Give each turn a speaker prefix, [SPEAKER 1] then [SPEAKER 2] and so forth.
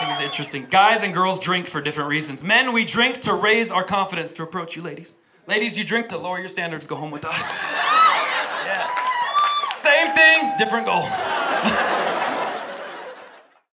[SPEAKER 1] think it's interesting. Guys and girls drink for different reasons. Men, we drink to raise our confidence to approach you ladies. Ladies, you drink to lower your standards, go home with us. Yeah. Same thing, different goal.